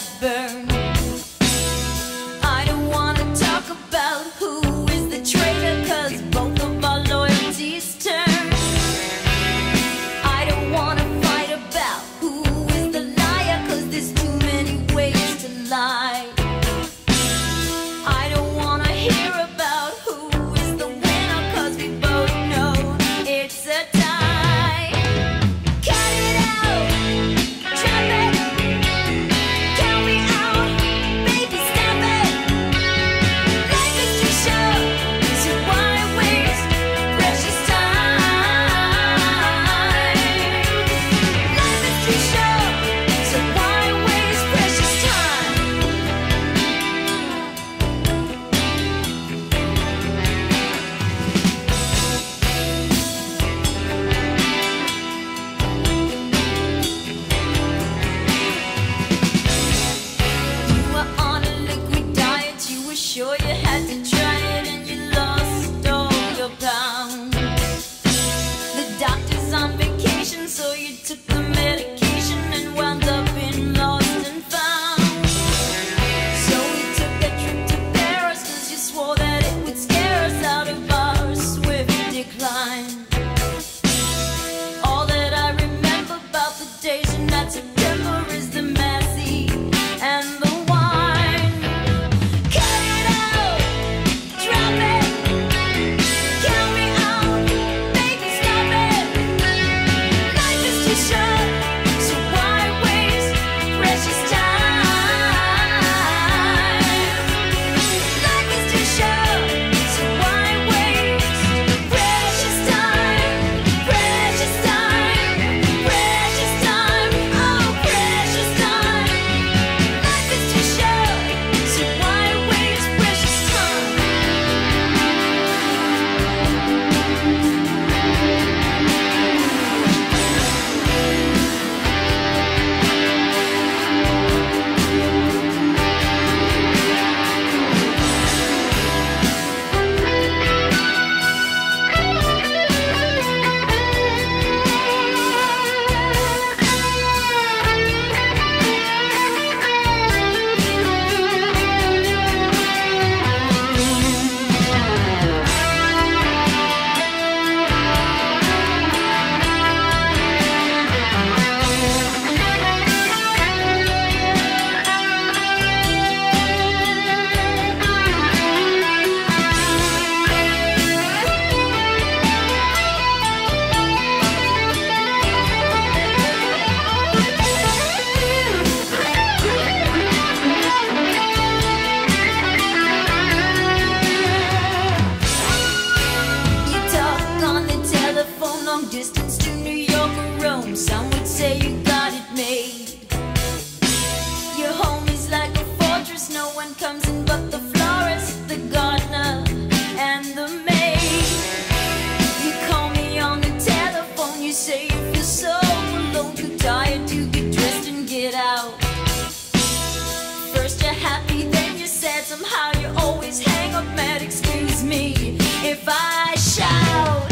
burn. I don't wanna talk about who is the traitor, 'cause both of our loyalties turn. I don't wanna fight about who is the liar, 'cause there's too many ways to lie. I don't wanna hear about who is the winner, 'cause we both know it's a tie. Cut it out, trap it, count me out, baby, stop it. Life is too short, so why waste precious time? Life is too short, so why waste precious time? You were on a liquid diet, you were sure you had to try it, and you lost all your pounds. The doctor's on vacation, so you took the medication and wound up in lost and found. So we took that trip to Paris, 'cause you swore that it would scare us out of our swift decline. All that I remember about the days in that September is the Massey and the wine. Cut it out, drop it, count me out, baby, stop it. Life is too short, so why waste precious time? Life is too short, so why waste precious time? Precious time, precious time, oh precious time. Life is too short, so why waste precious time? You talk on the telephone, long distance to New York or Rome. Some would say you got it made. Your home is like a fortress, no one comes in but the florist, the gardener, and the maid. You call me on the telephone, you say you feel so alone, too tired to get dressed and get out. First you're happy, then you're sad, somehow you always hang up mad. Excuse me if I shout.